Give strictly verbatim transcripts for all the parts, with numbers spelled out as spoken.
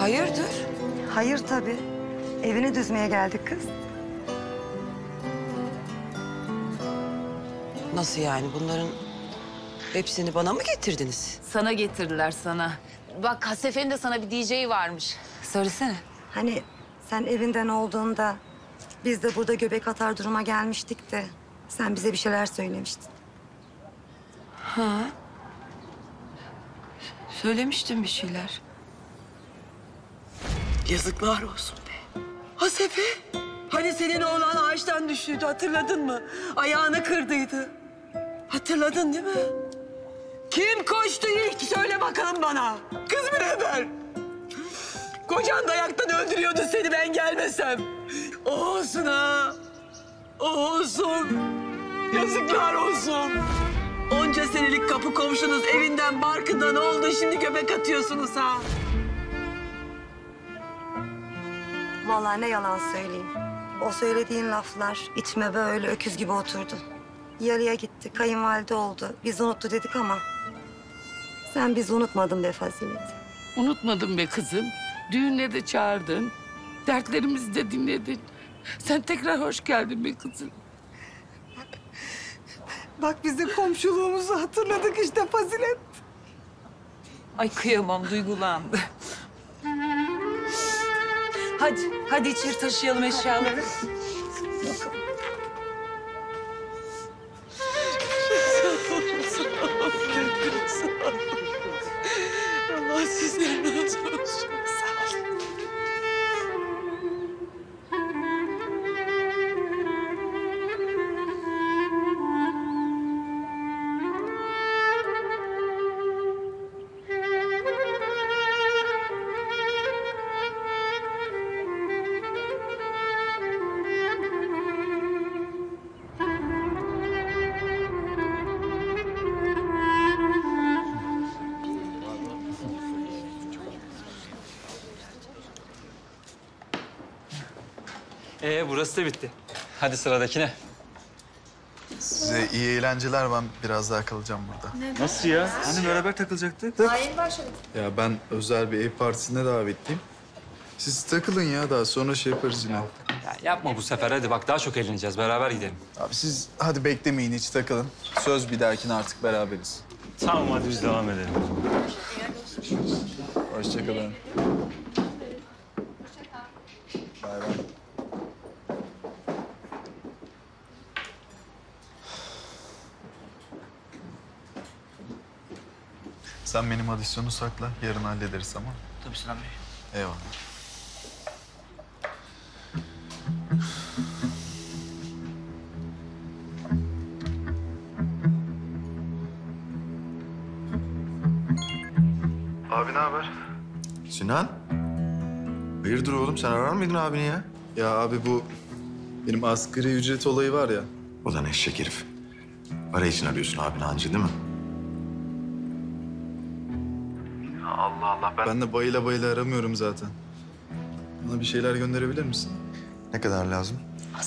Hayırdır? Hayır tabii. Evini düzmeye geldik kız. Nasıl yani? Bunların hepsini bana mı getirdiniz? Sana getirdiler sana. Bak Hasefe'nin de sana bir D J varmış. Söylesene. Hani sen evinden olduğunda biz de burada göbek atar duruma gelmiştik de sen bize bir şeyler söylemiştin. Ha. Söylemiştim bir şeyler. Yazıklar olsun be. Hasefe, hani senin oğlan ağaçtan düştüydü, hatırladın mı? Ayağını kırdıydı. Hatırladın değil mi? Kim koştu ilk? Söyle bakalım bana. Kız mı ne ben? Kocan dayaktan öldürüyordu seni ben gelmesem. O olsun ha. O olsun. Yazıklar olsun. Onca senelik kapı komşunuz evinden barkından oldu. Şimdi göbek atıyorsunuz ha. Vallahi ne yalan söyleyeyim. O söylediğin laflar içime böyle öküz gibi oturdu. Yarıya gitti, kayınvalide oldu. Biz unuttu dedik ama sen bizi unutmadın be Fazilet. Unutmadım be kızım. Düğüne de çağırdın. Dertlerimizi de dinledin. Sen tekrar hoş geldin be kızım. Bak bizim komşuluğumuzu hatırladık işte Fazilet. Ay kıyamam, duygulandı. Hadi, hadi içeri taşıyalım eşyaları. Allah sizden razı olsun. Sağ olun. Ee, burası da bitti. Hadi sıradakine. Size iyi eğlenceler. Ben biraz daha kalacağım burada. Nasıl ya? Hani beraber takılacaktık? Ya ben özel bir ev partisine davetliyim. Siz takılın ya, daha sonra şey yaparız yine. Ya yapma bu sefer, hadi bak daha çok eğleneceğiz. Beraber gidelim. Abi siz hadi beklemeyin, hiç takılın. Söz bir dahakine artık beraberiz. Tamam, hadi biz devam edelim. Hoşça kalın. Bay bay. Sen benim adisyonu sakla, yarın hallederiz tamam mı? Tabii Sinan Bey. Eyvallah. Abi ne haber? Sinan? Hayırdır oğlum, sen arar mıydın abini ya? Ya abi bu benim asgari ücret olayı var ya. O da ne eşek herif. Para için arıyorsun abini anca değil mi? Allah Allah ben... Ben de bayıla bayıla aramıyorum zaten. Bana bir şeyler gönderebilir misin? Ne kadar lazım?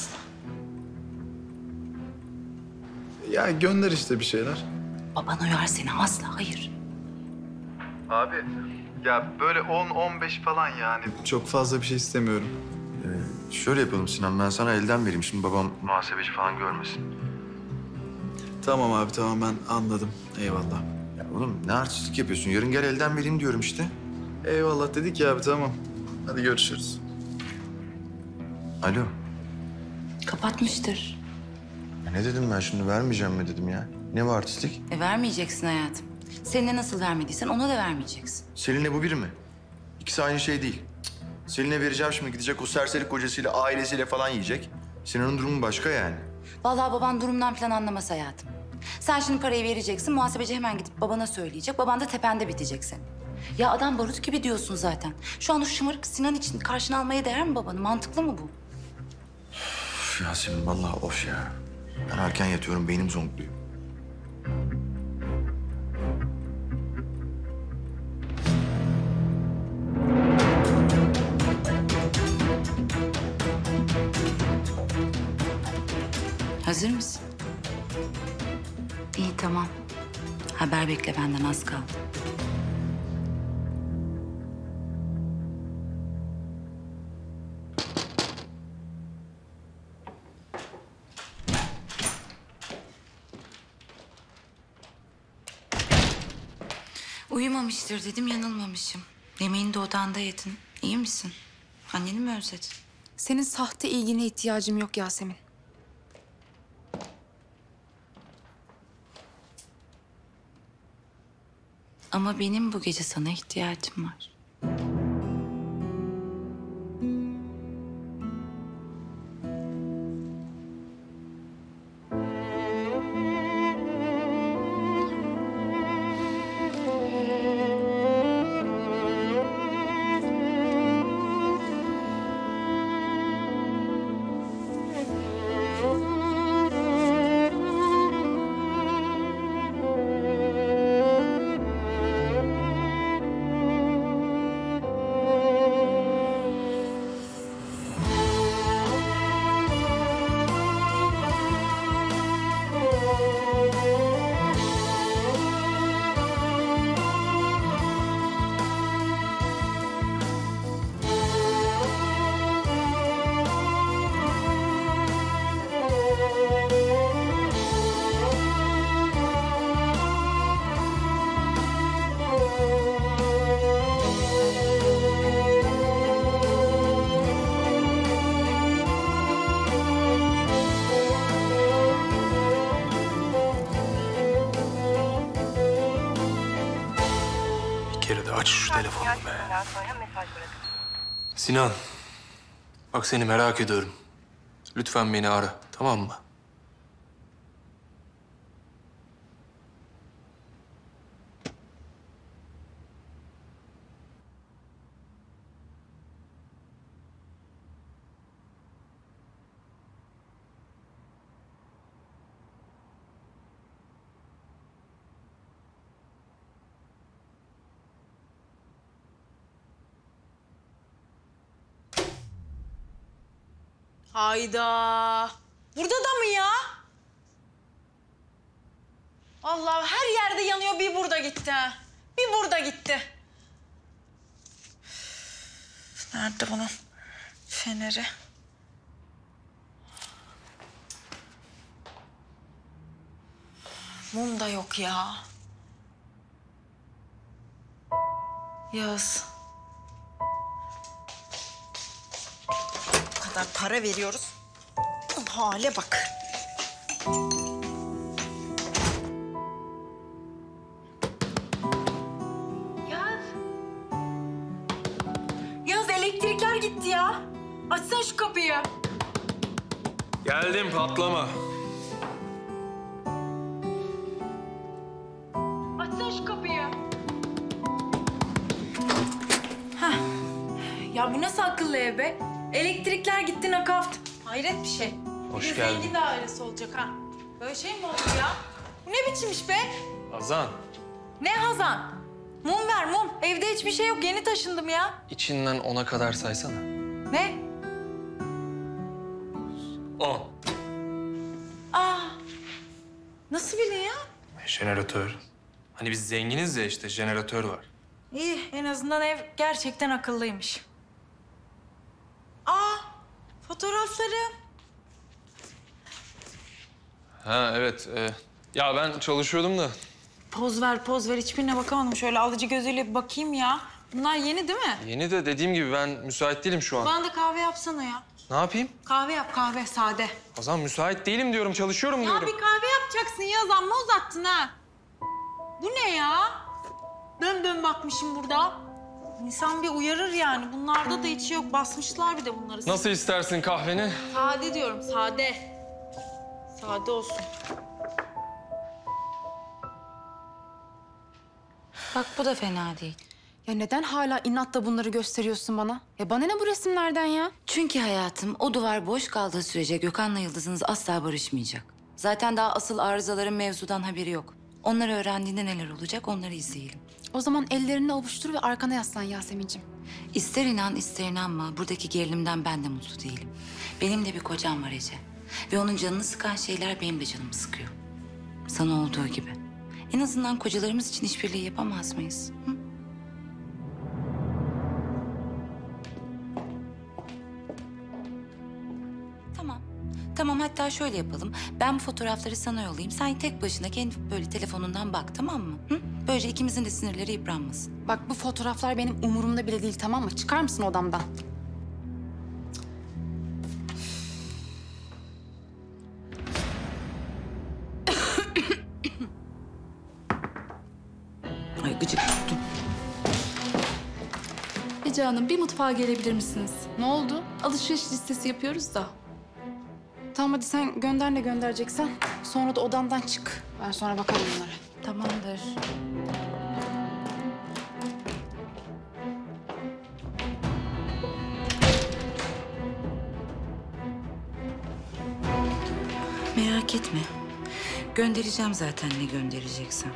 Ya gönder işte bir şeyler. Baban uyar seni, asla hayır. Abi ya böyle on on beş falan yani. Çok fazla bir şey istemiyorum. Ee, şöyle yapalım Sinan, ben sana elden vereyim. Şimdi babam muhasebeci falan görmesin. Tamam abi tamam, ben anladım. Eyvallah. Ya oğlum ne artistlik yapıyorsun? Yarın gel elden vereyim diyorum işte. Eyvallah dedik ya abi, tamam. Hadi görüşürüz. Alo. Kapatmıştır. Ya ne dedim ben şimdi, vermeyeceğim mi dedim ya? Ne var artistlik? E vermeyeceksin hayatım. Selin'e nasıl vermediysen ona da vermeyeceksin. Selin'e bu bir mi? İkisi aynı şey değil. Cık. Selin'e vereceğim şimdi, gidecek o serseri kocasıyla, ailesiyle falan yiyecek. Sinan'ın durumu başka yani. Vallahi baban durumdan falan anlamaz hayatım. Sen şimdi parayı vereceksin, muhasebeci hemen gidip babana söyleyecek. Baban da tepende bitecek senin. Ya adam barut gibi diyorsun zaten. Şu an o şımarık Sinan için karşına almaya değer mi babanı? Mantıklı mı bu? Üf Yasemin vallahi of ya. Ben erken yatıyorum, beynim zonkluyor. Hazır mısın? İyi tamam. Haber bekle benden, az kaldı. Uyumamıştır dedim, yanılmamışım. Yemeğini de odanda yedin. İyi misin? Anneni mi özledin? Senin sahte ilgine ihtiyacım yok Yasemin. Ama benim bu gece sana ihtiyacım var. Aç şu telefonu be. Sinan, bak seni merak ediyorum. Lütfen beni ara, tamam mı? Hayda. Burada da mı ya? Allah, her yerde yanıyor, bir burada gitti ha. Bir burada gitti. Üf, nerede bunun feneri? Mum da yok ya. Yağız. Bu kadar para veriyoruz. Bu hale bak. Yaz. Yaz, elektrikler gitti ya. Açsana şu kapıyı. Geldim, patlama. Açsana şu kapıyı. Heh. Ya bu nasıl akıllı ev be? Elektrikler gitti, nakavt. Hayret bir şey. Hoş bir de geldin. zengin dairesi olacak ha. Böyle şey mi oldu ya? Bu ne biçimmiş be? Hazan, Ne Hazan? Mum ver mum. Evde hiçbir şey yok. Yeni taşındım ya. içinden ona kadar saysana. Ne? On. Aa. Nasıl bildin ya? Jeneratör. Hani biz zenginiz ya işte, jeneratör var. İyi, en azından ev gerçekten akıllıymış. Aa, fotoğraflarım. Ha evet, e, ya ben çalışıyordum da. Poz ver, poz ver. Hiçbirine bakamadım. Şöyle alıcı gözüyle bir bakayım ya. Bunlar yeni değil mi? Yeni de dediğim gibi ben müsait değilim şu an. Bana da kahve yapsana ya. Ne yapayım? Kahve yap, kahve sade. Hazan müsait değilim diyorum, çalışıyorum Ya diyorum. bir kahve yapacaksın ya. Amma uzattın ha. Bu ne ya? Dön dön bakmışım burada. İnsan bir uyarır yani. Bunlarda da içi yok. Basmışlar bir de bunları. Nasıl istersin kahveni? Sade diyorum, sade. Sade olsun. Bak bu da fena değil. Ya neden hala inatla bunları gösteriyorsun bana? Ya bana ne bu resimlerden ya? Çünkü hayatım, o duvar boş kaldığı sürece Gökhan'la Yıldız'ınız asla barışmayacak. Zaten daha asıl arızaların mevzudan haberi yok. Onları öğrendiğinde neler olacak, onları izleyelim. O zaman ellerini ovuştur ve arkana yaslan Yasemin'cim. İster inan ister inanma, buradaki gerilimden ben de mutlu değilim. Benim de bir kocam var Ece. Ve onun canını sıkan şeyler benim de canımı sıkıyor. Sana olduğu gibi. En azından kocalarımız için işbirliği yapamaz mıyız? Hı? Tamam. Tamam, hatta şöyle yapalım. Ben bu fotoğrafları sana yollayayım. Sen tek başına kendi böyle telefonundan bak, tamam mı? Hı? Böylece ikimizin de sinirleri yıpranmasın. Bak bu fotoğraflar benim umurumda bile değil, tamam mı? Çıkar mısın odamdan? Ay gıcık tuttum. Ece Hanım bir mutfağa gelebilir misiniz? Ne oldu? Alışveriş listesi yapıyoruz da. Tamam hadi sen gönder ne göndereceksen. Sonra da odandan çık. Ben sonra bakarım bunlara. Tamamdır. Merak etme. Göndereceğim zaten ne göndereceksem.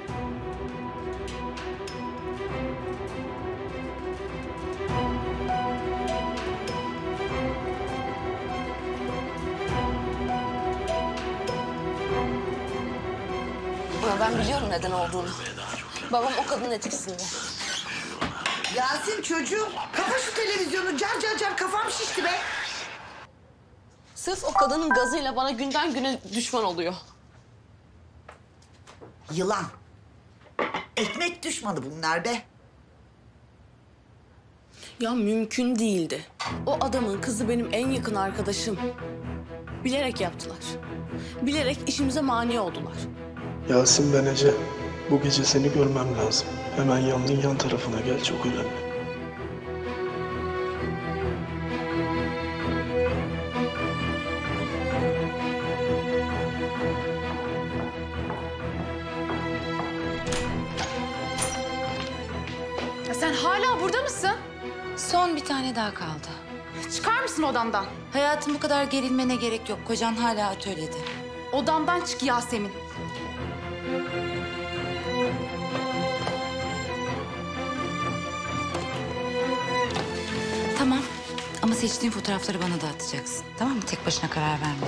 Ya ben biliyorum neden olduğunu. Babam o kadının etkisinde. Yasin çocuğum, kapa şu televizyonu. Car car car kafam şişti be. Sırf o kadının gazıyla bana günden güne düşman oluyor. Yılan. Ekmek düşmanı bunlar be. Ya mümkün değildi. O adamın kızı benim en yakın arkadaşım. Bilerek yaptılar. Bilerek işimize mani oldular. Yasin ben Ece. Bu gece seni görmem lazım. Hemen yanının yan tarafına gel, çok önemli. Ya sen hala burada mısın? Son bir tane daha kaldı. Çıkar mısın odamdan? Hayatım bu kadar gerilmene gerek yok. Kocan hala atölyede. Odamdan çık Yasemin. Tamam. Ama seçtiğin fotoğrafları bana da atacaksın. Tamam mı? Tek başına karar verme.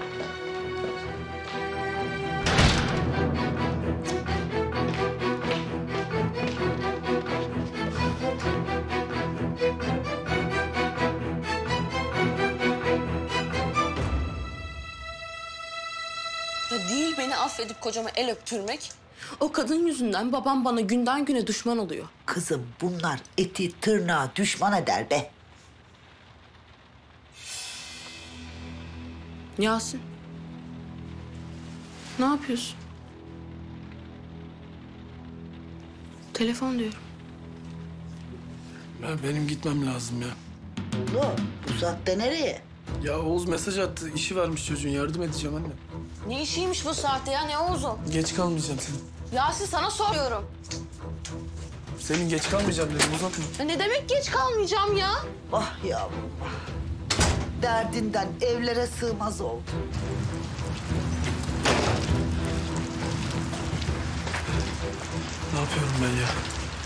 Ya değil beni affedip kocama el öptürmek. O kadın yüzünden babam bana günden güne düşman oluyor. Kızım bunlar eti tırnağı düşman eder be. Yasin. Ne yapıyorsun? Telefon diyorum. Ya benim gitmem lazım ya. Oğlum bu saatte nereye? Ya Oğuz mesaj attı. İşi varmış çocuğun. Yardım edeceğim anne. Ne işiymiş bu saatte ya? Ne Oğuz'um? Geç kalmayacağım senin. Yasin sana soruyorum. Senin geç kalmayacağım dedim. Uzatma. Ya ne demek geç kalmayacağım ya? Ah yavrum ah. Derdinden evlere sığmaz oldu. Ne yapıyorum ben ya?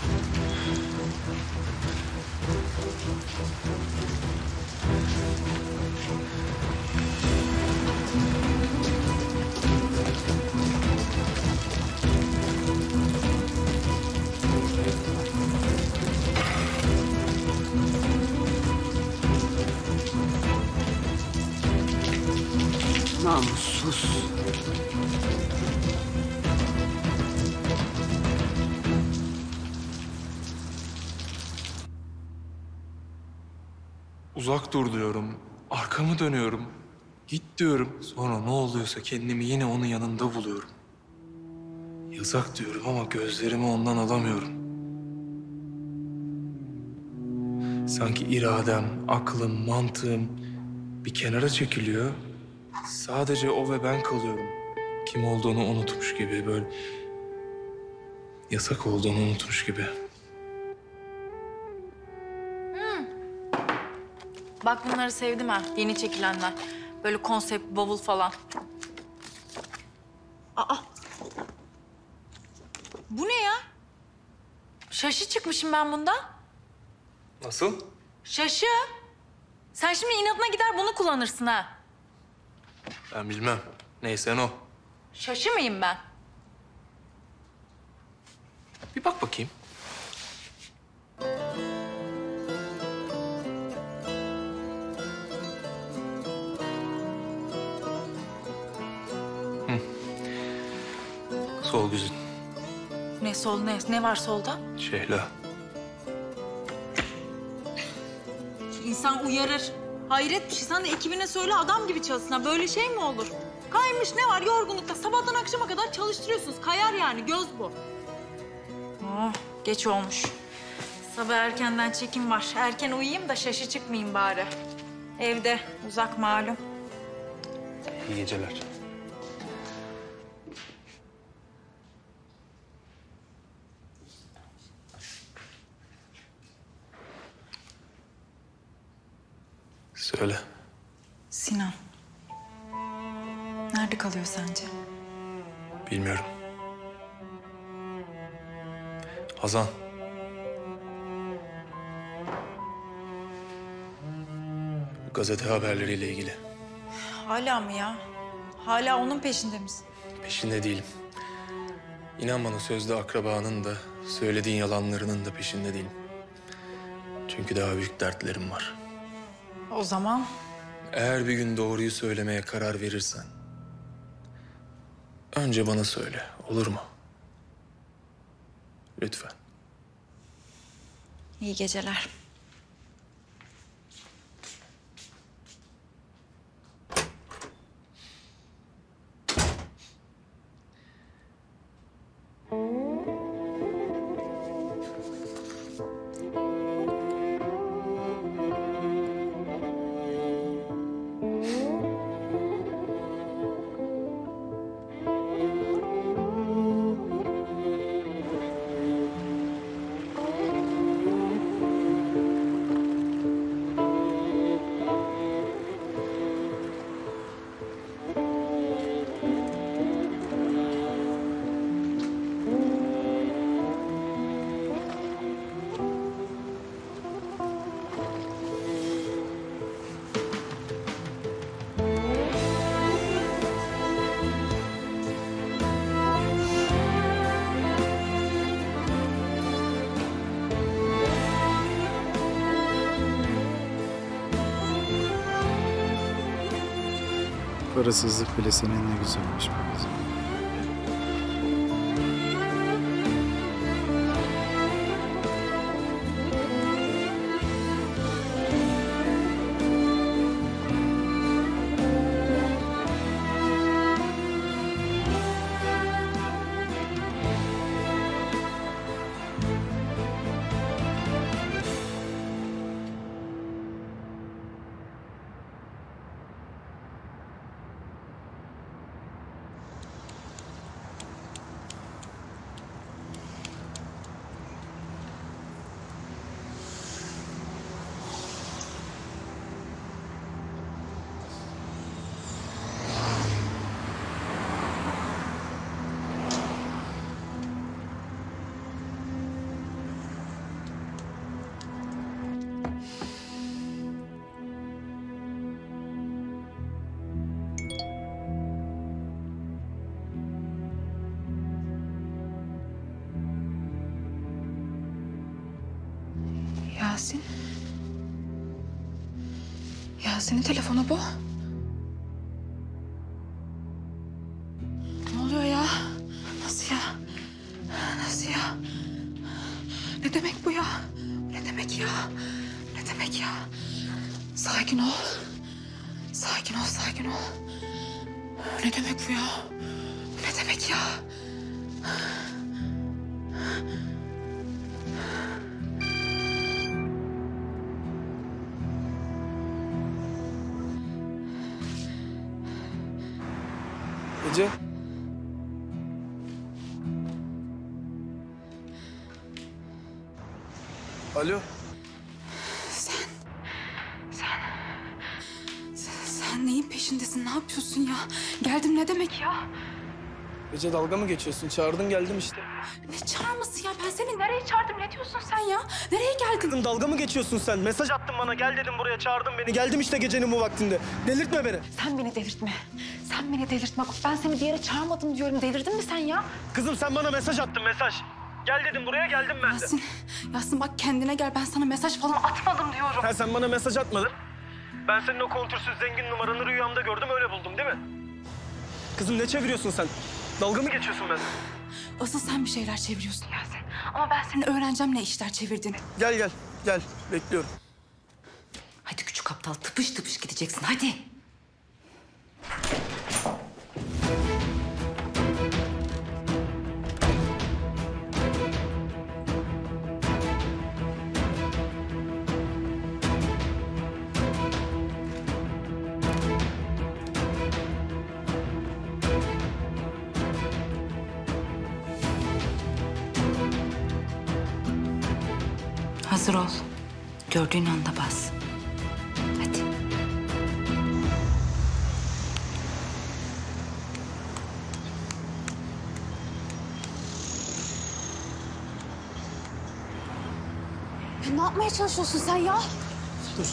Namussuz. Uzak dur diyorum. Arkamı dönüyorum. Git diyorum. Sonra ne oluyorsa kendimi yine onun yanında buluyorum. Yasak diyorum ama gözlerimi ondan alamıyorum. Sanki iradem, aklım, mantığım bir kenara çekiliyor. Sadece o ve ben kalıyorum. Kim olduğunu unutmuş gibi, böyle yasak olduğunu unutmuş gibi. Bak bunları sevdim ha. Yeni çekilenler. Böyle konsept, bavul falan. Aa. Bu ne ya? Şaşı çıkmışım ben bunda. Nasıl? Şaşı. Sen şimdi inadına gider bunu kullanırsın ha. Ben bilmem. Neyse o. Şaşı mıyım ben? Bir bak bakayım. Hı. Sol gözün. Ne sol ne? Ne var solda? Şehla. İnsan uyarır. Hayret bir şey. Sen de ekibine söyle adam gibi çalışsın. Ha, böyle şey mi olur? Kaymış ne var yorgunlukta. Sabahtan akşama kadar çalıştırıyorsunuz. Kayar yani göz bu. Oh, geç olmuş. Sabah erkenden çekim var. Erken uyuyayım da şaşı çıkmayayım bari. Evde uzak malum. İyi geceler. Söyle. Sinan. Nerede kalıyor sence? Bilmiyorum. Hazan. Gazete haberleriyle ilgili. Hala mı ya? Hala onun peşinde misin? Peşinde değilim. İnan bana sözde akrabanın da, söylediğin yalanlarının da peşinde değilim. Çünkü daha büyük dertlerim var. O zaman Eğer bir gün doğruyu söylemeye karar verirsen... önce bana söyle, olur mu? Lütfen. iyi geceler. Parasızlık bile seninle güzelmiş be kızım. Yasin. Yasin'in telefonu bu. Ne oluyor ya? Nasıl ya? Nasıl ya? Ne demek bu ya? Ne demek ya? Ne demek ya? Sakin ol. Sakin ol, sakin ol. Ne demek bu ya? Ne demek ya? Ece. Alo. Sen... Sen... Sen, sen neyin peşindesin? Ne yapıyorsun ya? Geldim ne demek ya? Ece dalga mı geçiyorsun? Çağırdın geldim işte. Ne çağırması ya? Ben seni nereye çağırdım? Ne diyorsun sen ya? Nereye geldin? Kızım dalga mı geçiyorsun sen? Mesaj attın bana gel dedim buraya çağırdın beni. Geldim işte gecenin bu vaktinde. Delirtme beni. Sen beni delirtme. Sen beni delirtme. Bak ben seni bir yere çağırmadım diyorum. Delirdin mi sen ya? Kızım sen bana mesaj attın mesaj. Gel dedim buraya geldim ben de. Yasin, Yasin bak kendine gel. Ben sana mesaj falan atmadım diyorum. Ha, sen bana mesaj atmadın. Ben senin o kontürsüz zengin numaranı rüyamda gördüm öyle buldum değil mi? Kızım ne çeviriyorsun sen? Dalga mı geçiyorsun benimle? Asıl sen bir şeyler çeviriyorsun Yasin. Ama ben senin öğreneceğim ne işler çevirdiğini. Gel gel gel bekliyorum. Hadi küçük aptal tıpış tıpış gideceksin hadi. Hazır ol. Gördüğün anda bas. Hadi. Ya ne yapmaya çalışıyorsun sen ya? Dur.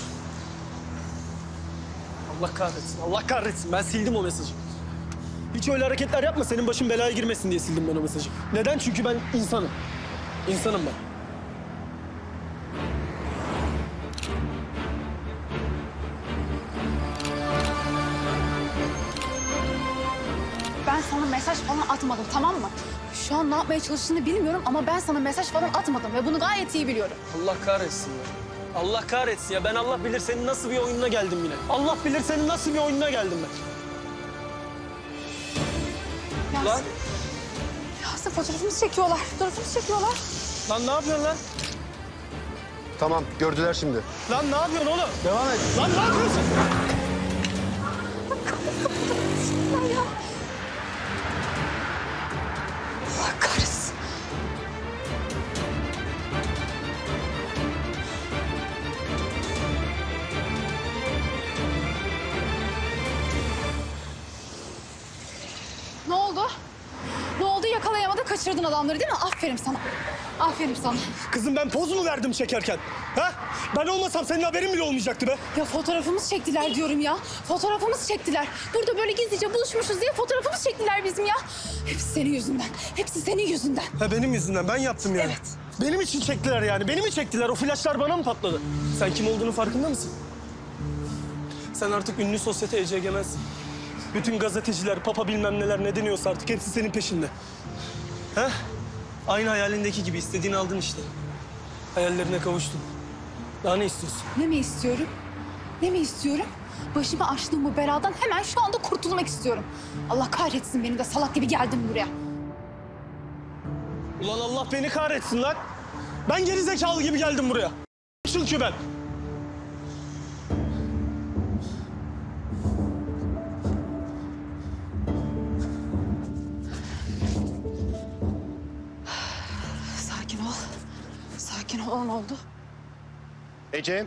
Allah kahretsin, Allah kahretsin. Ben sildim o mesajı. Hiç öyle hareketler yapma, senin başın belaya girmesin diye sildim ben o mesajı. Neden? Çünkü ben insanım. İnsanım ben. Ben sana mesaj falan atmadım, tamam mı? Şu an ne yapmaya çalıştığını bilmiyorum ama ben sana mesaj falan atmadım ve bunu gayet iyi biliyorum. Allah kahretsin ya. Allah kahretsin ya. Ben Allah bilir senin nasıl bir oyununa geldim yine. Allah bilir senin nasıl bir oyununa geldim ben. Yasin. Lan. Yasin fotoğrafımızı çekiyorlar. Fotoğrafımızı çekiyorlar. Lan ne yapıyorsun lan? Tamam, gördüler şimdi. Lan ne yapıyorsun oğlum? Devam et. Lan ne yapıyorsun? Ya. Allah kahretsin. Ne oldu? Ne oldu? Yakalayamadın, kaçırdın adamları değil mi? Aferin sana. Aferin sana. Kızım ben poz mu verdim çekerken? Ha? Ben olmasam senin haberin bile olmayacaktı be. Ya fotoğrafımız çektiler diyorum ya. Fotoğrafımız çektiler. Burada böyle gizlice buluşmuşuz diye fotoğrafımız çektiler bizim ya. Hepsi senin yüzünden. Hepsi senin yüzünden. Ha benim yüzümden, ben yaptım yani. Evet. Benim için çektiler yani, beni mi çektiler? O flaşlar bana mı patladı? Sen kim olduğunu farkında mısın? Sen artık ünlü sosyete Ece Egemen'sin. Bütün gazeteciler, papa bilmem neler ne deniyorsa artık hepsi senin peşinde. Ha? Aynı hayalindeki gibi istediğini aldın işte. Hayallerine kavuştun. Daha ne istiyorsun? Ne mi istiyorum? Ne mi istiyorum? Başıma açtığım bu beladan hemen şu anda kurtulmak istiyorum. Allah kahretsin beni de salak gibi geldim buraya. Ulan Allah beni kahretsin lan. Ben gerizekalı gibi geldim buraya. Çünkü ben. Sakin ol. Sakin ol. Ne oldu? Ece.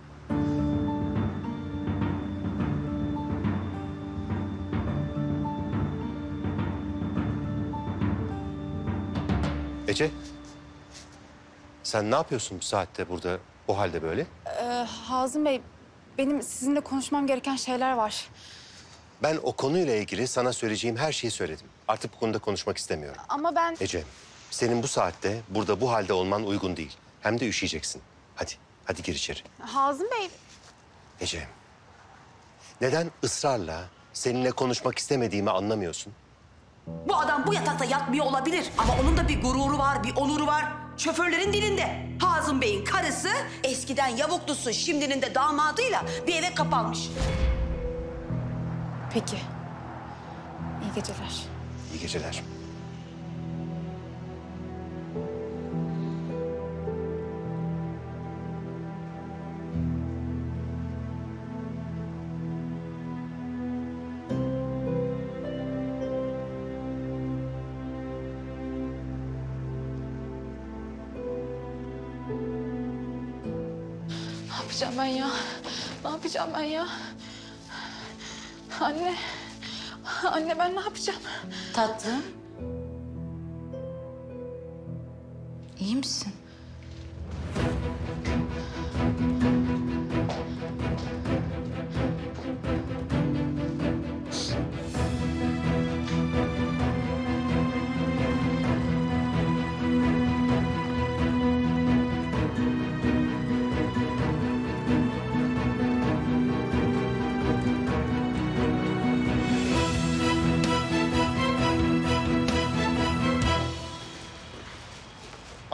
Ece. Sen ne yapıyorsun bu saatte burada, bu halde böyle? Ee, Hazım Bey, benim sizinle konuşmam gereken şeyler var. Ben o konuyla ilgili sana söyleyeceğim her şeyi söyledim. Artık bu konuda konuşmak istemiyorum. Ama ben... Ece, senin bu saatte burada bu halde olman uygun değil. Hem de üşüyeceksin. Hadi, hadi gir içeri. Hazım Bey... Ece, neden ısrarla seninle konuşmak istemediğimi anlamıyorsun? Bu adam bu yatakta yatmıyor olabilir ama onun da bir gururu var, bir onuru var. Şoförlerin dilinde. Hazım Bey'in karısı eskiden yavuklusu, şimdinin de damadıyla bir eve kapanmış. Peki. İyi geceler. İyi geceler. Ne yapacağım ben ya? Ne yapacağım ben ya? Anne. Anne ben ne yapacağım? Tatlım. İyi misin?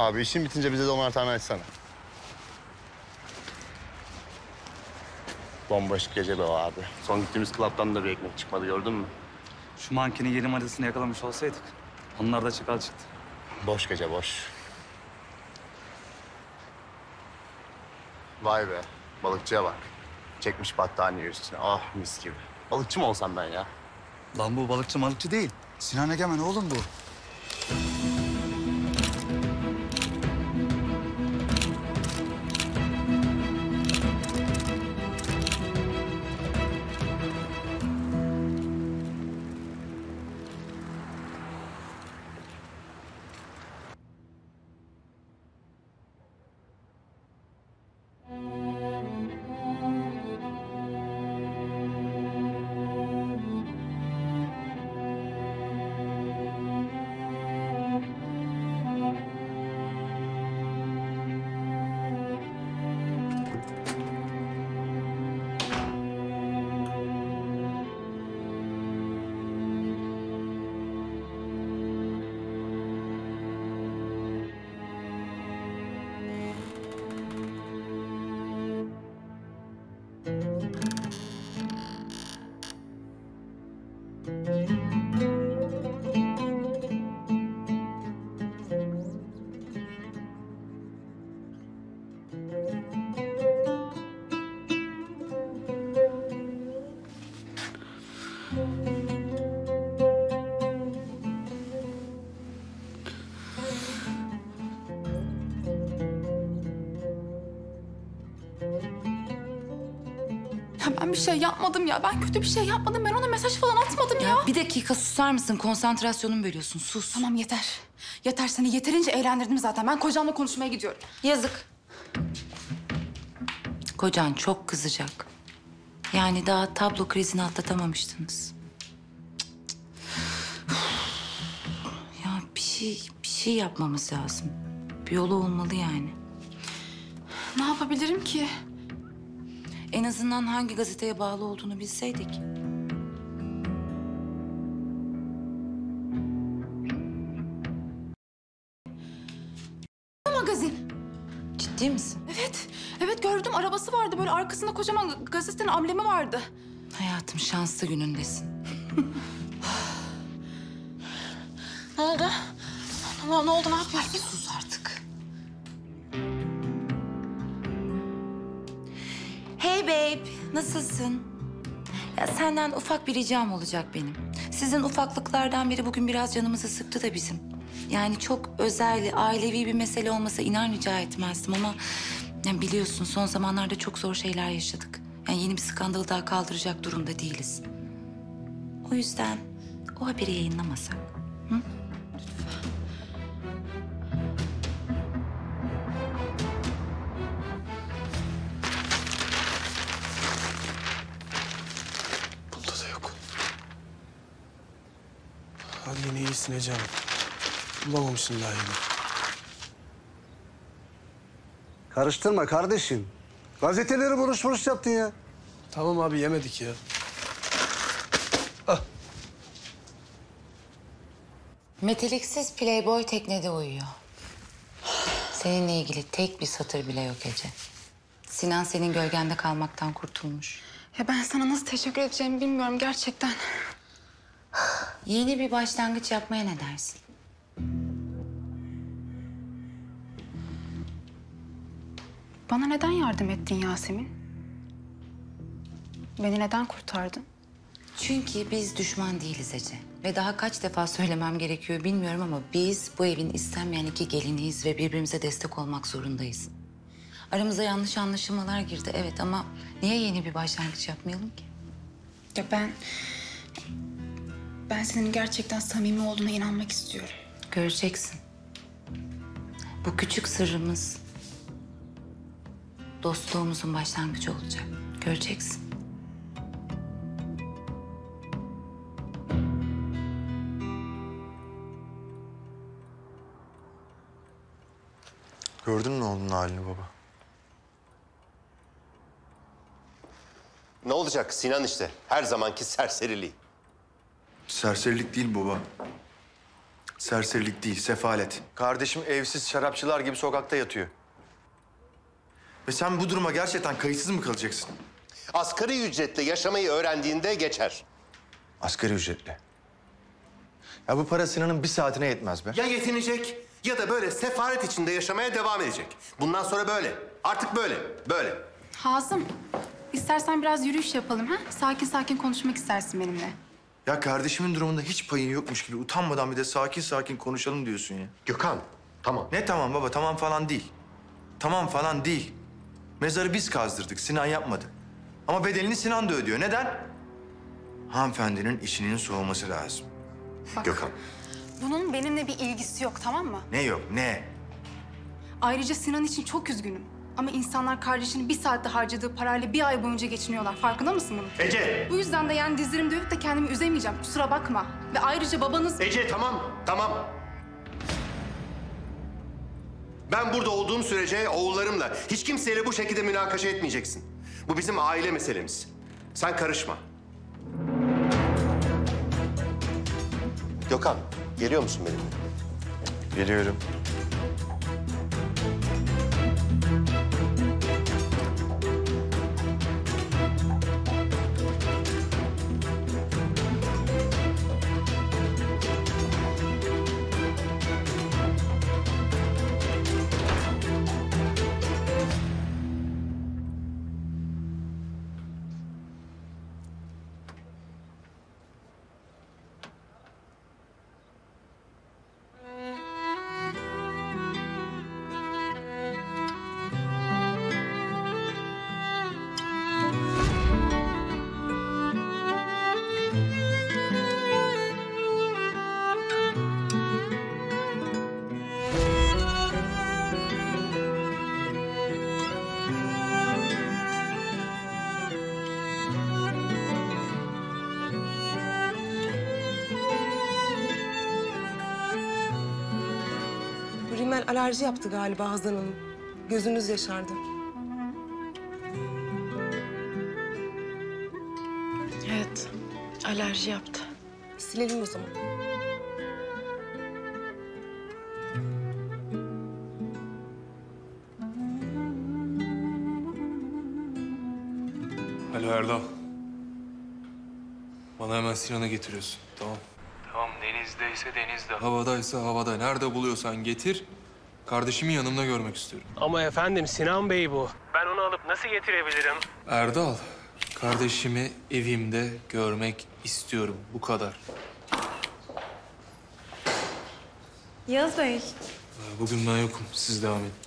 abi. İşin bitince bize de onar tane açsana. Bomboş gece be abi. Son gittiğimiz klaptan da bir ekmek çıkmadı, gördün mü? Şu mankeni yeni maddesini yakalamış olsaydık, onlar da çıkal çıktı. Boş gece, boş. Vay be, balıkçıya bak. Çekmiş battaniye üstüne. Ah mis gibi. Balıkçı mı olsam ben ya? Lan bu balıkçı malıkçı değil. Sinan Egemen oğlum bu. Ya ben bir şey yapmadım ya. Ben kötü bir şey yapmadım. Ben ona mesaj falan atmadım ya. Ya bir dakika susar mısın? Konsantrasyonumu bölüyorsun. Sus. Tamam yeter. Yeter, seni yeterince eğlendirdim zaten. Ben kocamla konuşmaya gidiyorum. Yazık. Kocan çok kızacak. Yani daha tablo krizini atlatamamıştınız. Ya bir şey, bir şey yapmamız lazım. Bir yolu olmalı yani. Ne yapabilirim ki? En azından hangi gazeteye bağlı olduğunu bilseydik. Magazin. Ciddi misin? Evet. Evet gördüm. Arabası vardı. Böyle arkasında kocaman gazetenin amblemi vardı. Hayatım şanslı günündesin. Ne oldu? Ne, ne oldu? Ne yapıyorsun? Sus artık. Hey babe, nasılsın? Ya senden ufak bir ricam olacak benim. Sizin ufaklıklardan biri bugün biraz canımızı sıktı da bizim. Yani çok özel, ailevi bir mesele olmasa inan rica etmezdim ama... Yani biliyorsun son zamanlarda çok zor şeyler yaşadık. Yani yeni bir skandalı daha kaldıracak durumda değiliz. O yüzden o haberi yayınlamasak. Hı? Bunda da yok. Hadi yine iyisin Ecem. Bulamamışsın daha yine. Karıştırma kardeşim. Gazeteleri buruş buruş yaptın ya. Tamam abi yemedik ya. Meteliksiz playboy teknede uyuyor. Seninle ilgili tek bir satır bile yok Ece. Sinan senin gölgende kalmaktan kurtulmuş. Ya ben sana nasıl teşekkür edeceğimi bilmiyorum gerçekten. Yeni bir başlangıç yapmaya ne dersin? Bana neden yardım ettin Yasemin? Beni neden kurtardın? Çünkü biz düşman değiliz Ece. Ve daha kaç defa söylemem gerekiyor bilmiyorum ama biz bu evin istenmeyen iki geliniyiz ve birbirimize destek olmak zorundayız. Aramıza yanlış anlaşılmalar girdi evet ama niye yeni bir başlangıç yapmayalım ki? Ya ben... Ben senin gerçekten samimi olduğuna inanmak istiyorum. Göreceksin. Bu küçük sırrımız dostluğumuzun başlangıcı olacak. Göreceksin. Gördün mü oğlunun halini baba? Ne olacak Sinan işte. Her zamanki serseriliği. Serserilik değil baba. Serserilik değil, sefalet. Kardeşim evsiz şarapçılar gibi sokakta yatıyor. Ve sen bu duruma gerçekten kayıtsız mı kalacaksın? Asgari ücretle yaşamayı öğrendiğinde geçer. Asgari ücretle. Ya bu para Sinan'ın bir saatine yetmez be. Ya yetinecek ya da böyle sefalet içinde yaşamaya devam edecek. Bundan sonra böyle. Artık böyle. Böyle. Hazım, istersen biraz yürüyüş yapalım ha? Sakin sakin konuşmak istersin benimle. Ya kardeşimin durumunda hiç payın yokmuş gibi utanmadan bir de sakin sakin konuşalım diyorsun ya. Gökhan, tamam. Ne tamam baba, tamam falan değil. Tamam falan değil. Mezarı biz kazdırdık, Sinan yapmadı. Ama bedelini Sinan da ödüyor. Neden? Hanımefendinin içinin soğuması lazım. Bak, Gökhan. Bunun benimle bir ilgisi yok, tamam mı? Ne yok, ne? Ayrıca Sinan için çok üzgünüm. Ama insanlar kardeşinin bir saatte harcadığı parayla bir ay boyunca geçiniyorlar. Farkında mısın bunun? Ece! Bu yüzden de yani dizlerimi dövüp de kendimi üzemeyeceğim. Kusura bakma. Ve ayrıca babanız... Ece tamam, tamam. Ben burada olduğum sürece oğullarımla hiç kimseyle bu şekilde münakaşa etmeyeceksin. Bu bizim aile meselemiz. Sen karışma. Gökhan, geliyor musun benimle? Geliyorum. Rimel alerji yaptı galiba Hazan Hanım. Gözünüz yaşardı. Evet, alerji yaptı. Silelim o zaman. Alo Erdal. Bana hemen Sinan'ı getiriyorsun, tamam? Tamam, denizdeyse denizde, havadaysa havada. Nerede buluyorsan getir. Kardeşimi yanımda görmek istiyorum. Ama efendim Sinan Bey bu. Ben onu alıp nasıl getirebilirim? Erdal, kardeşimi evimde görmek istiyorum. Bu kadar. Yağız Bey. Bugün ben yokum. Siz devam edin.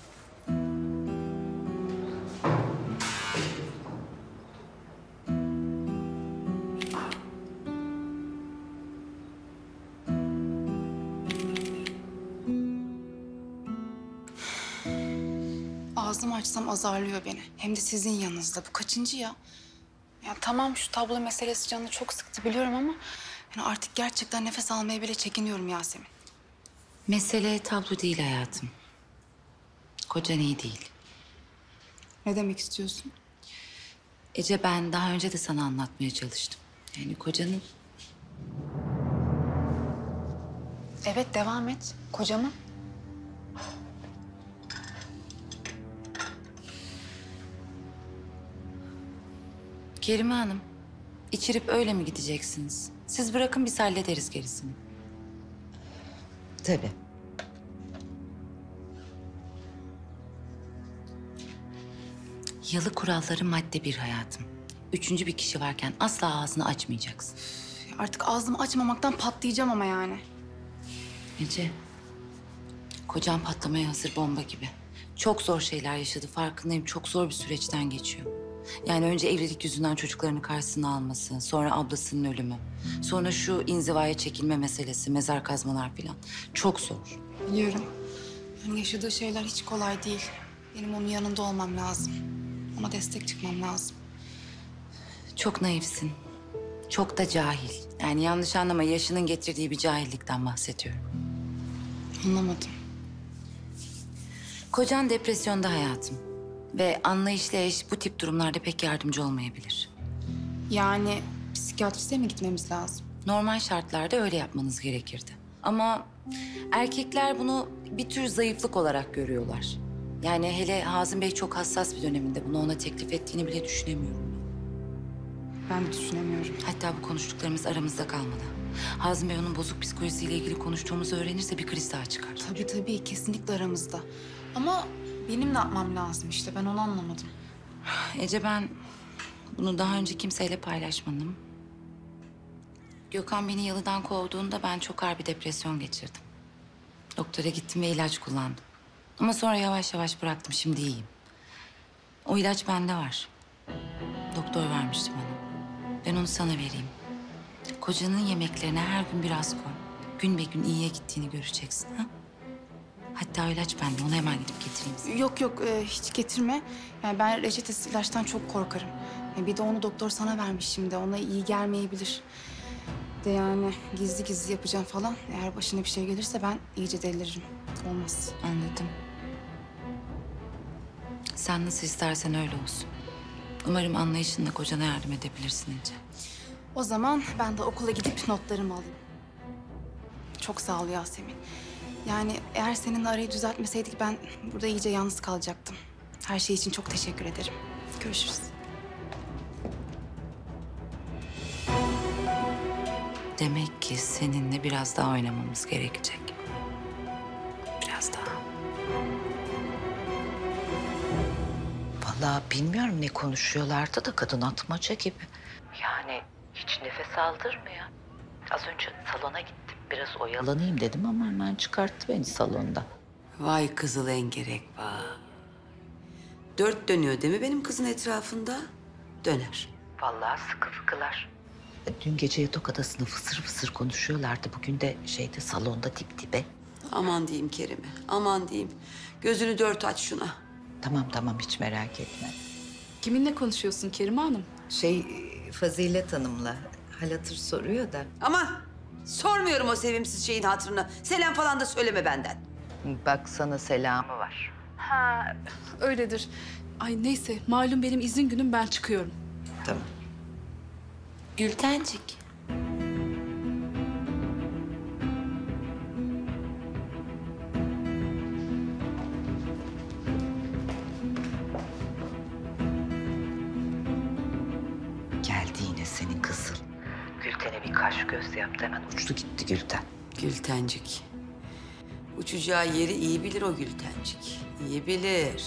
Ağzımı açsam azarlıyor beni. Hem de sizin yanınızda. Bu kaçıncı ya? Ya tamam şu tablo meselesi canını çok sıktı biliyorum ama... yani artık gerçekten nefes almaya bile çekiniyorum Yasemin. Mesele tablo değil hayatım. Kocan iyi değil. Ne demek istiyorsun? Ece, ben daha önce de sana anlatmaya çalıştım. Yani kocanın... Evet devam et. Kocamın. Kerime Hanım, içirip öyle mi gideceksiniz? Siz bırakın, biz hallederiz gerisini. Tabii. Yalı kuralları madde bir hayatım. Üçüncü bir kişi varken asla ağzını açmayacaksın. Artık ağzımı açmamaktan patlayacağım ama yani. Ece, kocam patlamaya hazır bomba gibi. Çok zor şeyler yaşadı, farkındayım. Çok zor bir süreçten geçiyor. Yani önce evlilik yüzünden çocuklarını karşısına alması, sonra ablasının ölümü, sonra şu inzivaya çekilme meselesi, mezar kazmalar falan. Çok zor. Biliyorum. Yani yaşadığı şeyler hiç kolay değil. Benim onun yanında olmam lazım. Ona destek çıkmam lazım. Çok naifsin. Çok da cahil. Yani yanlış anlama, yaşının getirdiği bir cahillikten bahsediyorum. Anlamadım. Kocan depresyonda hayatım. Ve anlayışlı eş bu tip durumlarda pek yardımcı olmayabilir. Yani psikiyatriste mi gitmemiz lazım? Normal şartlarda öyle yapmanız gerekirdi. Ama erkekler bunu bir tür zayıflık olarak görüyorlar. Yani hele Hazım Bey çok hassas bir döneminde bunu ona teklif ettiğini bile düşünemiyorum. Ben de düşünemiyorum. Hatta bu konuştuklarımız aramızda kalmalı. Hazım Bey onun bozuk psikolojisiyle ilgili konuştuğumuzu öğrenirse bir kriz daha çıkar. Tabii tabii, kesinlikle aramızda. Ama benim ne yapmam lazım işte, ben onu anlamadım. Ece, ben bunu daha önce kimseyle paylaşmadım. Gökhan beni yalıdan kovduğunda ben çok ağır bir depresyon geçirdim. Doktora gittim ve ilaç kullandım. Ama sonra yavaş yavaş bıraktım, şimdi iyiyim. O ilaç bende var. Doktor vermişti bana. Ben onu sana vereyim. Kocanın yemeklerine her gün biraz koy. Gün be gün iyiye gittiğini göreceksin. Ha? Hatta o ilaç bende, onu hemen gidip getireyim sana. Yok yok, e, hiç getirme. Yani ben reçetesiz ilaçtan çok korkarım. Yani bir de onu doktor sana vermiş şimdi, ona iyi gelmeyebilir. De yani gizli gizli yapacağım falan. Eğer başına bir şey gelirse ben iyice deliririm. Olmaz. Anladım. Sen nasıl istersen öyle olsun. Umarım anlayışınla kocana yardım edebilirsin Ece. O zaman ben de okula gidip notlarımı alayım. Çok sağ ol Yasemin. Yani eğer seninle arayı düzeltmeseydik ben burada iyice yalnız kalacaktım. Her şey için çok teşekkür ederim. Görüşürüz. Demek ki seninle biraz daha oynamamız gerekecek. Biraz daha. Vallahi bilmiyorum ne konuşuyorlardı da kadın atmaca gibi. Yani hiç nefes aldırmıyor. Az önce salona gittim. Biraz oyalanayım dedim ama hemen çıkarttı beni salonda. Vay kızıl engerek vay. Dört dönüyor değil mi benim kızın etrafında? Döner. Vallahi sıkı fıkılar. Dün gece yatak odasında fısır fısır konuşuyorlardı. Bugün de şeyde salonda dip dibe. Aman diyeyim Kerime, aman diyeyim. Gözünü dört aç şuna. Tamam tamam hiç merak etme. Kiminle konuşuyorsun Kerime Hanım? Şey Fazilet Hanım'la hal hatır soruyor da. Aman sormuyorum o sevimsiz şeyin hatırını. Selam falan da söyleme benden. Bak sana selamı var. Ha, öyledir. Ay neyse, malum benim izin günüm, ben çıkıyorum. Tamam. Gültencik. Geldi yine senin kızın. Gülten'e bir kaş göz yaptı, hemen uçtu gitti Gülten. Gültencik. Uçacağı yeri iyi bilir o Gültencik. İyi bilir.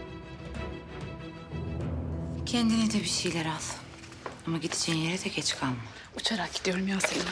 Kendine de bir şeyler al. Ama gideceğin yere de geç kalma. Uçarak gidiyorum Yasemin.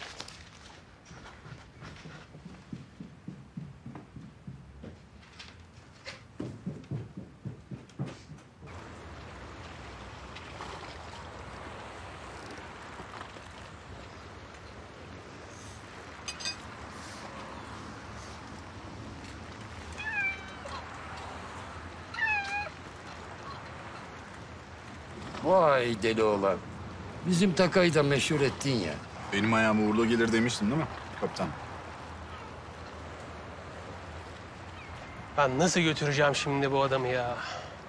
Vay deli oğlan. Bizim takayı da meşhur ettin ya. Benim ayağım uğurlu gelir demiştin değil mi kaptan? Ben nasıl götüreceğim şimdi bu adamı ya?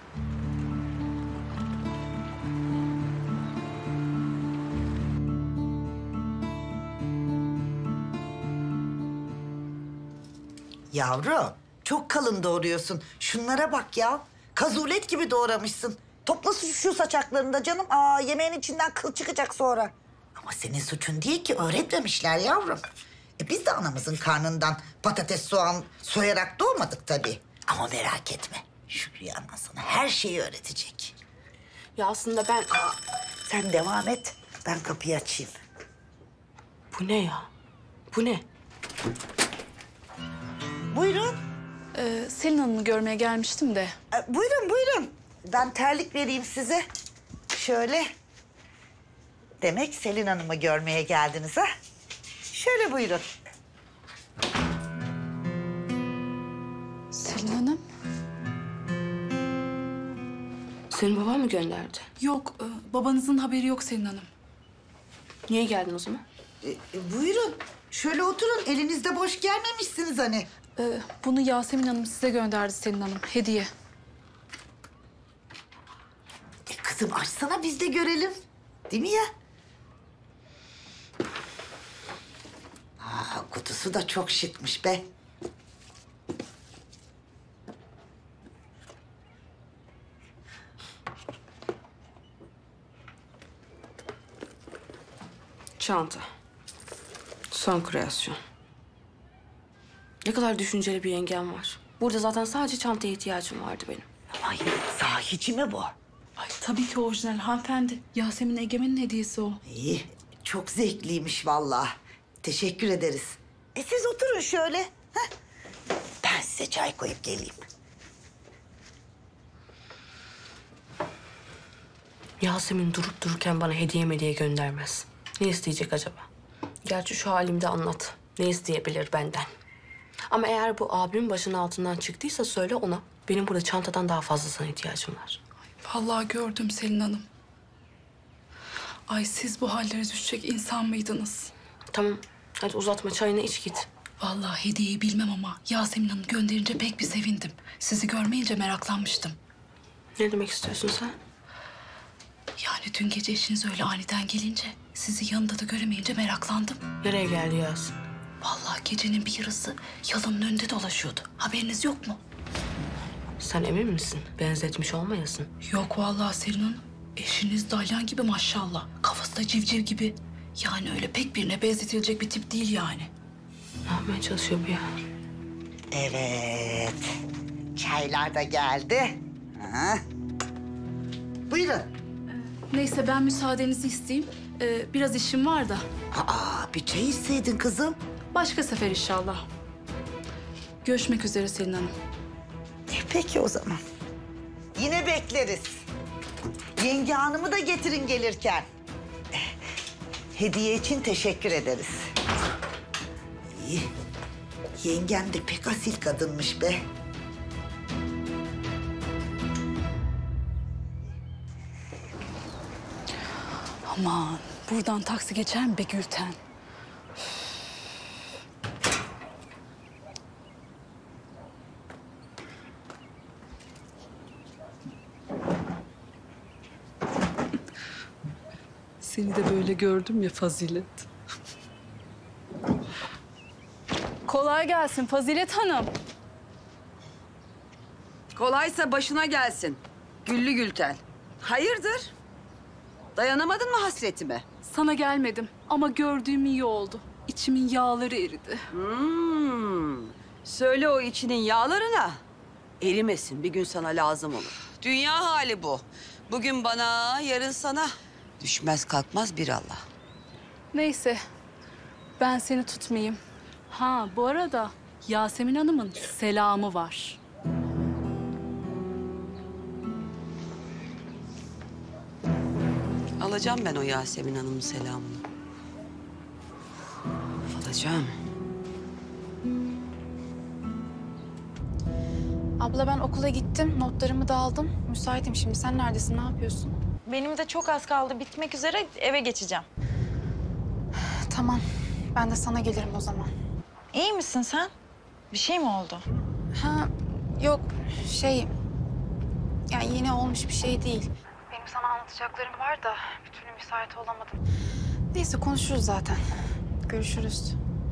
Yavrum, çok kalın doğruyorsun. Şunlara bak ya. Kazulet gibi doğramışsın. Topla şu şu saçaklarını da canım. Aa, yemeğin içinden kıl çıkacak sonra. Ama senin suçun değil ki, öğretmemişler yavrum. E biz de anamızın karnından patates, soğan soyarak doğmadık tabii. Ama merak etme, Şükriye anan sana her şeyi öğretecek. Ya aslında ben... Aa, sen devam et, ben kapıyı açayım. Bu ne ya? Bu ne? Buyurun. Ee, Selin Hanım'ı görmeye gelmiştim de. E, buyurun, buyurun. Ben terlik vereyim size. Şöyle. Demek Selin Hanım'ı görmeye geldiniz ha? Şöyle buyurun. Selin Hanım? Senin baban mı gönderdi? Yok, e, babanızın haberi yok Selin Hanım. Niye geldin o zaman? E, e, buyurun. Şöyle oturun. Elinizde boş gelmemişsiniz hani. Ee, bunu Yasemin Hanım size gönderdi Selin Hanım, hediye. E, kızım açsana biz de görelim. Değil mi ya? Aa, kutusu Kutusu da çok şıkmış be. Çanta. Son kreasyon. Ne kadar düşünceli bir yengem var. Burada zaten sadece çantaya ihtiyacım vardı benim. Ay sahici mi bu? Ay tabii ki orijinal hanımefendi. Yasemin Egemen'in hediyesi o. İyi, çok zevkliymiş vallahi. Teşekkür ederiz. E siz oturun şöyle. Heh. Ben size çay koyup geleyim. Yasemin durup dururken bana hediye mediye göndermez. Ne isteyecek acaba? Gerçi şu halimde anlat. Ne isteyebilir benden? Ama eğer bu abimin başının altından çıktıysa söyle ona. Benim burada çantadan daha fazlasına ihtiyacım var. Vallahi gördüm Selin Hanım. Ay siz bu hallere düşecek insan mıydınız? Tamam. Hadi uzatma çayını iç git. Vallahi hediyeyi bilmem ama Yasemin Hanım gönderince pek bir sevindim. Sizi görmeyince meraklanmıştım. Ne demek istiyorsun sen? Yani dün gece eşiniz öyle aniden gelince sizi yanında da göremeyince meraklandım. Nereye geldi Yasin? Vallahi gecenin bir yarısı yalının önünde dolaşıyordu. Haberiniz yok mu? Sen emin misin? Benzetmiş olmayasın. Yok vallahi Selin Hanım. Eşiniz dalyan gibi maşallah. Kafası da civciv gibi. Yani öyle pek birine benzetilecek bir tip değil yani. Ne yapmaya çalışıyor bu ya? Evet. Çaylar da geldi. Ha. Buyurun. Neyse ben müsaadenizi isteyeyim. Ee, biraz işim var da. Aa, bir çay içseydin kızım. Başka sefer inşallah. Görüşmek üzere Selin Hanım. E, peki o zaman. Yine bekleriz. Yenge hanımı da getirin gelirken. Eh, hediye için teşekkür ederiz. İyi. Yengem de pek asil kadınmış be. Aman buradan taksi geçer mi be Gülten? Seni de böyle gördüm ya Fazilet. Kolay gelsin Fazilet Hanım. Kolaysa başına gelsin. Güllü Gülten. Hayırdır? Dayanamadın mı hasretime? Sana gelmedim ama gördüğüm iyi oldu. İçimin yağları eridi. Hmm. Söyle o içinin yağlarına. Erimesin, bir gün sana lazım olur. Dünya hali bu. Bugün bana, yarın sana. Düşmez kalkmaz bir Allah. Neyse ben seni tutmayayım. Ha bu arada Yasemin Hanım'ın selamı var. Alacağım ben o Yasemin Hanım'ın selamını. Alacağım. Abla ben okula gittim, notlarımı da aldım. Müsaitim şimdi. Sen neredesin, ne yapıyorsun? Benim de çok az kaldı. Bitmek üzere eve geçeceğim. Tamam, ben de sana gelirim o zaman. İyi misin sen? Bir şey mi oldu? Ha, yok şey... Yani yine olmuş bir şey değil. Benim sana anlatacaklarım var da bir türlü müsait olamadım. Neyse konuşuruz zaten. Görüşürüz.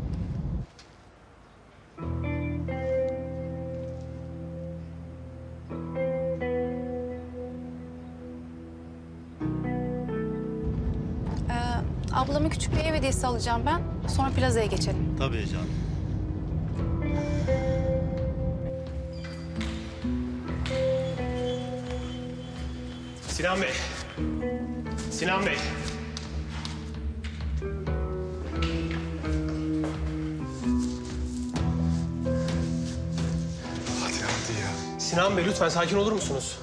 Ee, ablama küçük bir ev hediyesi alacağım ben. Sonra plazaya geçelim. Tabii canım. Sinan Bey. Sinan Bey. Hadi hadi ya. Sinan Bey lütfen sakin olur musunuz?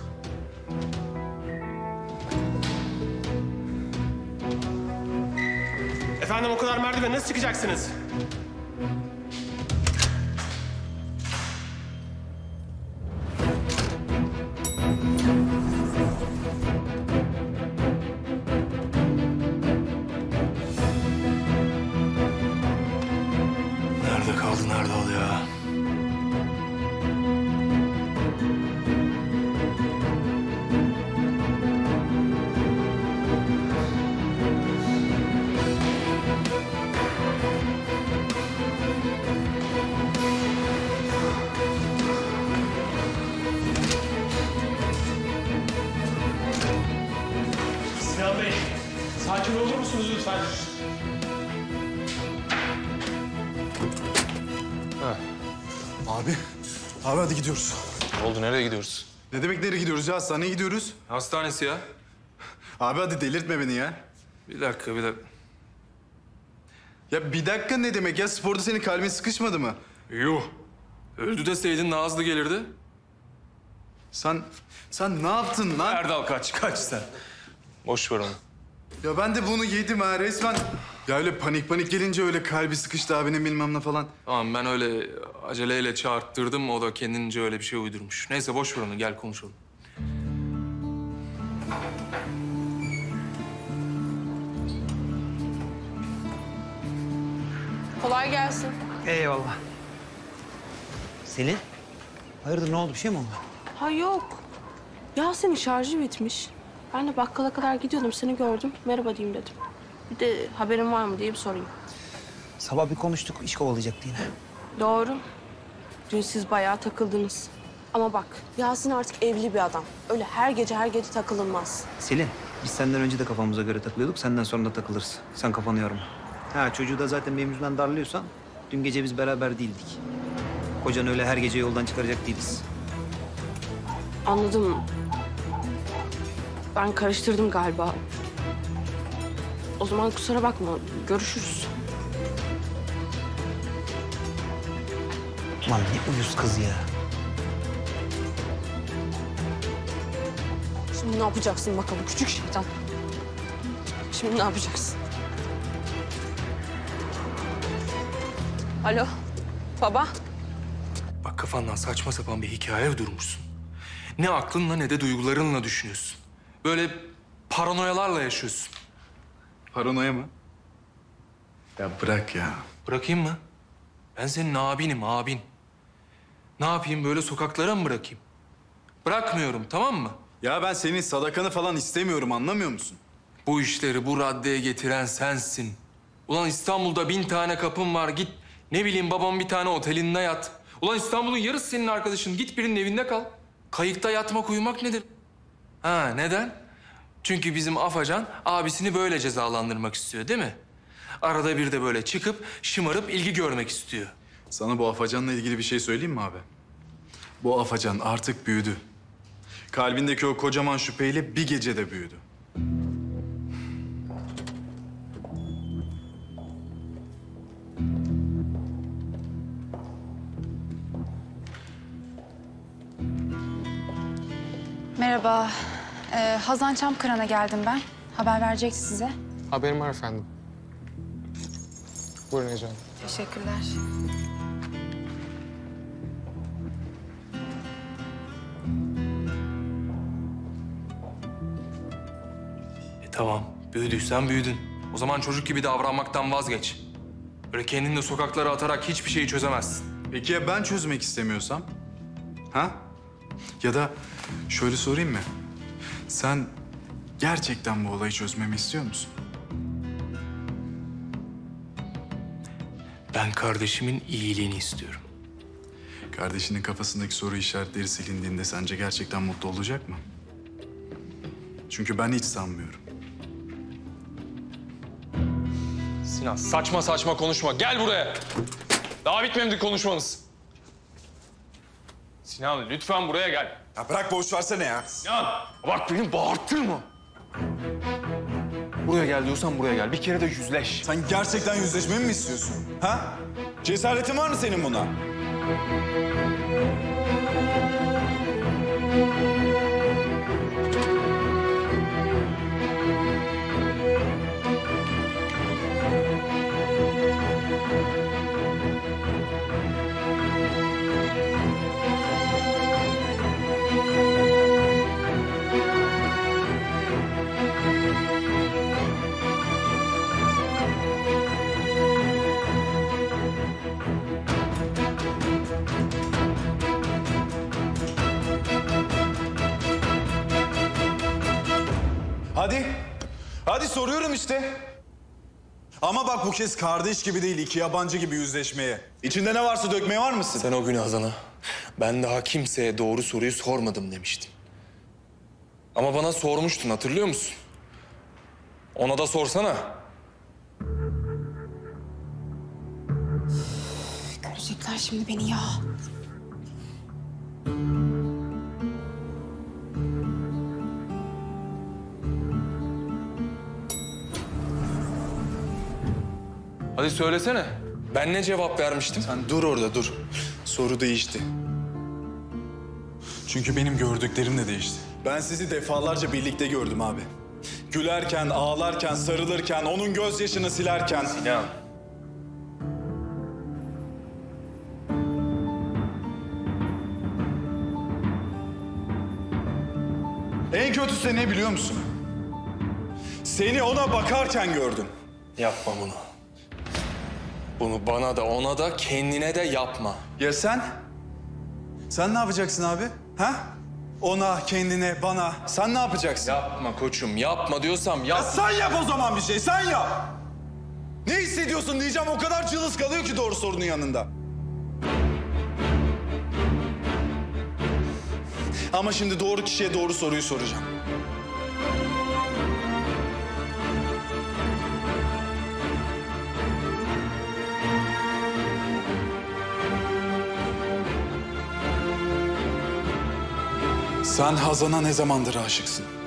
Efendim o kadar merdiven nasıl çıkacaksınız? Nerede kaldı, nerede oluyor ya? Sakin olur musunuz lütfen? Ha. Abi, abi hadi gidiyoruz. Ne oldu? Nereye gidiyoruz? Ne demek nereye gidiyoruz ya? Hastaneye gidiyoruz. Hastanesi ya. Abi hadi delirtme beni ya. Bir dakika, bir dakika. Ya bir dakika ne demek ya? Sporda senin kalbin sıkışmadı mı? Yuh. Öldü deseydin Nazlı gelirdi. Sen, sen ne yaptın lan? Erdal kaç, kaç sen. Boş ver onu. Ya ben de bunu yedim ha resmen. Ya öyle panik panik gelince öyle kalbi sıkıştı abinin bilmem ne falan. Tamam ben öyle aceleyle çağırttırdım. O da kendince öyle bir şey uydurmuş. Neyse boş ver onu. Gel konuşalım. Kolay gelsin. Eyvallah. Selin, hayırdır ne oldu? Bir şey mi oldu? Ha yok. Yasin'in şarjı bitmiş. Ben de bakkala kadar gidiyordum. Seni gördüm. Merhaba diyeyim dedim. Bir de haberin var mı diye bir sorayım. Sabah bir konuştuk, iş kovalayacaktı yine. Doğru. Dün siz bayağı takıldınız. Ama bak, Yasin artık evli bir adam. Öyle her gece her gece takılınmaz. Selin, biz senden önce de kafamıza göre takılıyorduk. Senden sonra da takılırız. Sen kafanı yorma. Ha çocuğu da zaten benim yüzümden darlıyorsan... dün gece biz beraber değildik. Kocanı öyle her gece yoldan çıkaracak değiliz. Anladım. Ben karıştırdım galiba. O zaman kusura bakma. Görüşürüz. Lan ne uyuz kız ya. Şimdi ne yapacaksın bakalım küçük şeytan? Şimdi ne yapacaksın? Alo, baba. Bak kafandan saçma sapan bir hikaye uydurmuşsun. Ne aklınla ne de duygularınla düşünüyorsun. Böyle paranoyalarla yaşıyorsun. Paranoya mı? Ya bırak ya. Bırakayım mı? Ben senin abinim, abin. Ne yapayım, böyle sokaklara mı bırakayım? Bırakmıyorum, tamam mı? Ya ben senin sadakanı falan istemiyorum, anlamıyor musun? Bu işleri bu raddeye getiren sensin. Ulan İstanbul'da bin tane kapın var, git. Ne bileyim babam bir tane otelinde yat. Ulan İstanbul'un yarısı senin arkadaşın, git birinin evinde kal. Kayıkta yatmak, uyumak nedir? Ha, neden? Çünkü bizim Afacan abisini böyle cezalandırmak istiyor, değil mi? Arada bir de böyle çıkıp şımarıp ilgi görmek istiyor. Sana bu Afacan'la ilgili bir şey söyleyeyim mi abi? Bu Afacan artık büyüdü. Kalbindeki o kocaman şüpheyle bir gecede büyüdü. Merhaba. Ee, Hazan Çamkıran'a geldim ben. Haber verecekti size. Haberim var efendim. Buyurun Ece Hanım. Teşekkürler. E tamam, büyüdüysen büyüdün. O zaman çocuk gibi davranmaktan vazgeç. Böyle kendini de sokaklara atarak hiçbir şeyi çözemezsin. Peki ya ben çözmek istemiyorsam? Ha? Ya da şöyle sorayım mı? Sen gerçekten bu olayı çözmemi istiyor musun? Ben kardeşimin iyiliğini istiyorum. Kardeşinin kafasındaki soru işaretleri silindiğinde sence gerçekten mutlu olacak mı? Çünkü ben hiç sanmıyorum. Sinan saçma saçma konuşma. Gel buraya. Daha bitmedi konuşmamız. Sinan lütfen buraya gel. Ya bırak boş versene ya. Sinan bak beni bağırttırma. Buraya gel diyorsan buraya gel. Bir kere de yüzleş. Sen gerçekten yüzleşmemi mi istiyorsun? Ha? Cesaretin var mı senin buna? Hadi. Hadi soruyorum işte. Ama bak bu kez kardeş gibi değil, iki yabancı gibi yüzleşmeye. İçinde ne varsa dökmeye var mısın? Sen o gün Hazan'a ben daha kimseye doğru soruyu sormadım demiştin. Ama bana sormuştun, hatırlıyor musun? Ona da sorsana. Görecekler şimdi beni ya. Hadi söylesene. Ben ne cevap vermiştim? Sen dur orada dur. Soru değişti. Çünkü benim gördüklerim de değişti. Ben sizi defalarca birlikte gördüm abi. Gülerken, ağlarken, sarılırken, onun gözyaşını silerken. Sinan. En kötüsü ne biliyor musun? Seni ona bakarken gördüm. Yapma bunu. Bunu bana da ona da kendine de yapma. Ya sen? Sen ne yapacaksın abi? Ha? Ona, kendine, bana. Sen ne yapacaksın? Yapma koçum, yapma diyorsam Ya yap. sen yap o zaman bir şey, sen yap. Ne hissediyorsun diyeceğim, o kadar cılız kalıyor ki doğru sorunun yanında. Ama şimdi doğru kişiye doğru soruyu soracağım. Sen Hazan'a ne zamandır aşıksın?